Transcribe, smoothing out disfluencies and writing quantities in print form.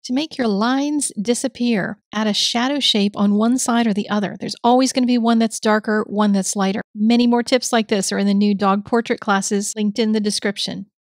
To make your lines disappear, add a shadow shape on one side or the other. There's always going to be one that's darker, one that's lighter. Many more tips like this are in the new dog portrait classes linked in the description.